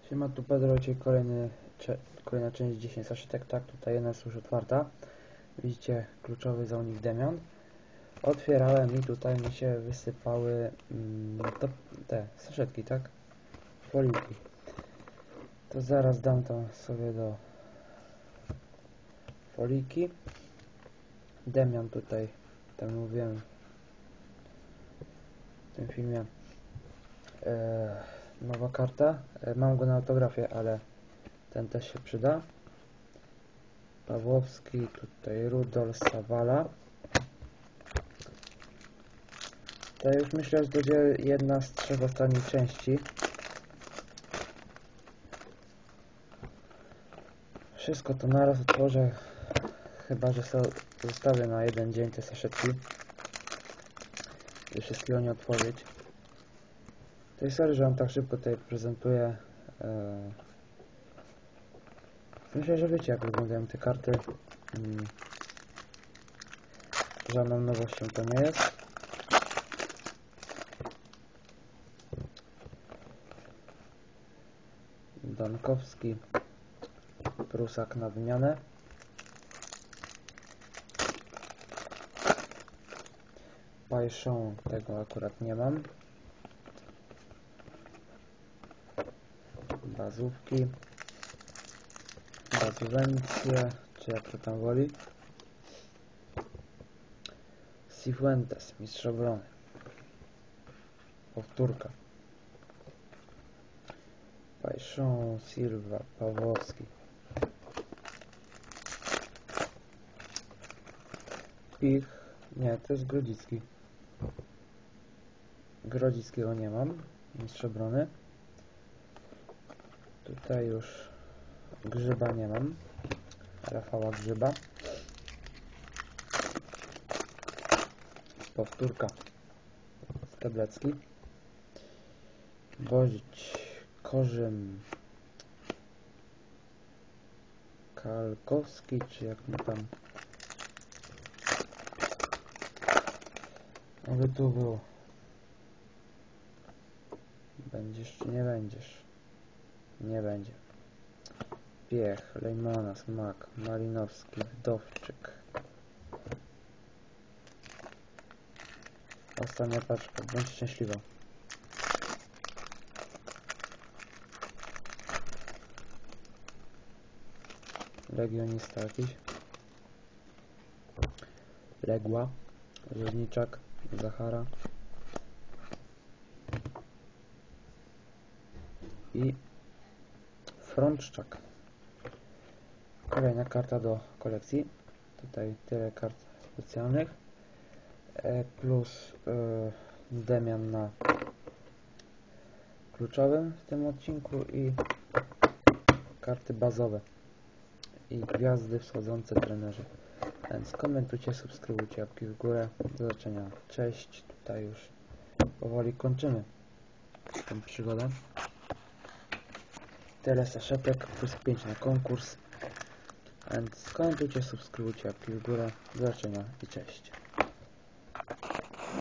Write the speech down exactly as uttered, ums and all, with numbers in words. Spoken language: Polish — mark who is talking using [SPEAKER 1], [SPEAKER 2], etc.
[SPEAKER 1] Siema, tu Pedro, dzisiaj kolejny, kolejna część dziesięć saszetek. Tak, tutaj jedna jest już otwarta. Widzicie, kluczowy załóżnik Demian. Otwierałem i tutaj mi się wysypały mm, to, te saszetki, tak? Foliki. To zaraz dam to sobie do foliki. Demian tutaj, tak mówiłem w tym filmie. Eee, nowa karta. Eee, mam go na autografie, ale ten też się przyda. Pawłowski, tutaj Rudolf, Sawala. To już myślę, że będzie jedna z trzech ostatnich części. Wszystko to naraz otworzę, chyba że sobie zostawię na jeden dzień te saszetki, by wszystkiego nie otworzyć. To jest sorry, że on tak szybko tutaj prezentuje. Eee, Myślę, że wiecie, jak wyglądają te karty. Hmm. Żadną nowością to nie jest. Dankowski, Prusak na wymianę. Pajszą, tego akurat nie mam. Bazówki. Bazuwencje, czy jak to tam woli. Cifuentes, mistrz obrony. Powtórka. Pajszą, Silva, Pawłowski. Pich, nie, to jest Grodzicki. Grodzickiego nie mam, mistrz obrony. Tutaj już Grzyba nie mam, Rafała Grzyba. Powtórka, Steblecki. Wozić, Korzym, Kalkowski, czy jak mu tam. Aby tu było. Będziesz czy nie będziesz? Nie będzie. Piech, Lejmona, Smak, Malinowski, Wdowczyk. Ostatnia paczka, bądź szczęśliwa. Legionista jakiś. Legła, Rzeźniczak, Zachara. I Frączczak. Kolejna karta do kolekcji. Tutaj tyle kart specjalnych. E plus e, Demian na kluczowym w tym odcinku i karty bazowe i gwiazdy wschodzące trenerzy. Więc komentujcie, subskrybujcie, łapki w górę. Do zobaczenia. Cześć. Tutaj już powoli kończymy tę przygodę. Tyle saszetek plus pięć na konkurs. Więc komentujcie, subskrybujcie, łapki w górę. Do zobaczenia i cześć.